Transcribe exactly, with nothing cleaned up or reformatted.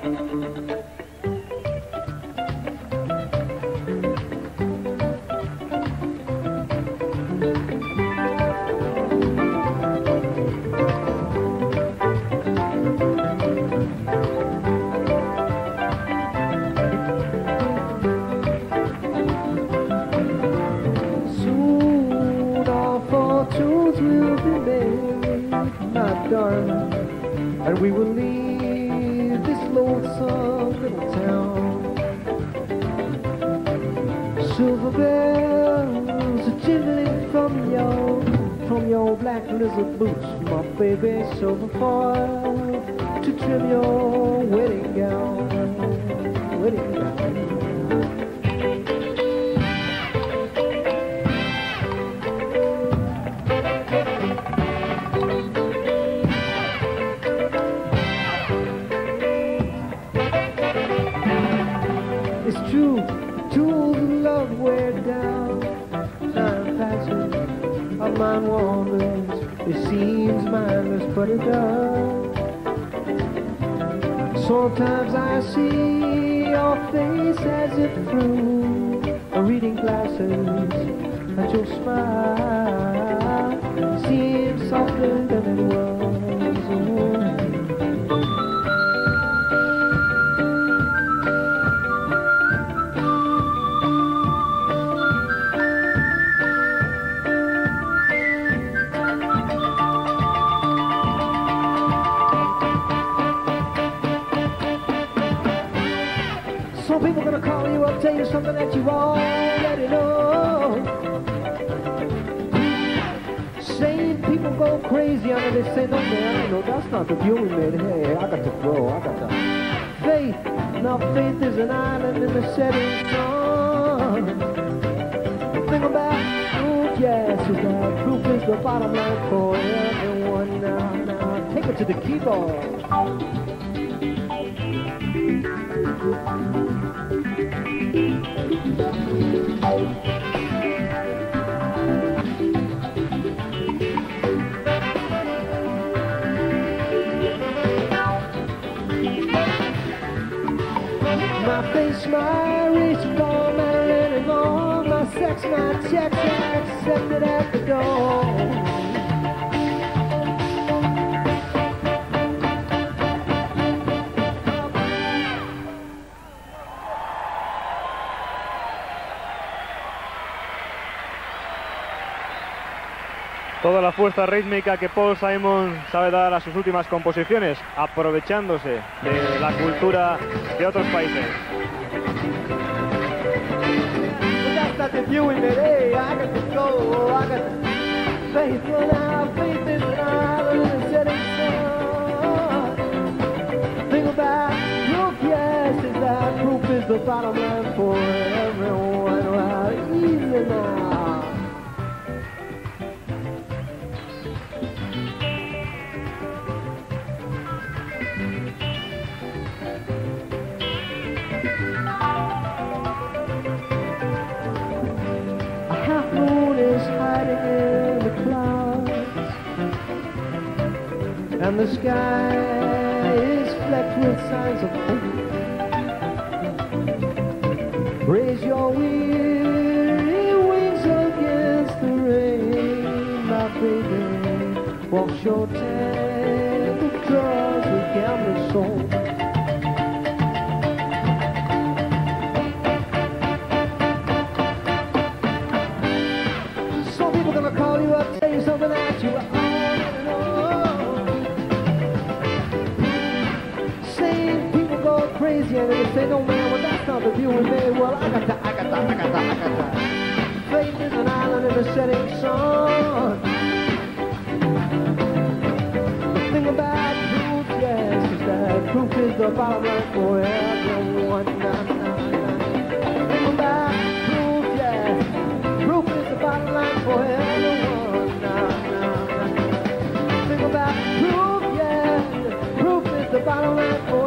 And we will leave this lonesome little town. Silver bells are jingling from your, from your black lizard boots, my baby. Silver foil to trim your wedding gown, wedding gown. Mind wanders, it seems mindless, but it does. Sometimes I see your face as if through a reading glasses, and your smile seems softer than it was. Some people gonna call you up, tell you something that you already know. Same people go crazy under this, say, no man, no, that's not the view we made. Hey, I got to grow, I got to. Faith, now faith is an island in the setting sun. The thing about proof, yes, is that proof is the bottom line for everyone. Now, now, take it to the keyboard. My face, my wrist, all my linen, all my sex, my checks, I accepted at the door. Toda la fuerza rítmica que Paul Simon sabe dar a sus últimas composiciones, aprovechándose de la cultura de otros países. And the sky is flecked with signs of hope. Raise your weary wings against the rain, my baby. Wash your tangled drawers with gambling soul. Some people gonna call you up, tell you something that you are. Crazy and they say, no man, well that's not the view we made. Well, I got that, I got that, I got that, I got that. Faith is an island in the setting sun. The thing about proof, yes, is that proof is the bottom line for everyone. Nah, nah, nah. The thing about proof, yes, proof is the bottom line for everyone. Nah, nah, nah. The thing about proof, yes, proof is the bottom line for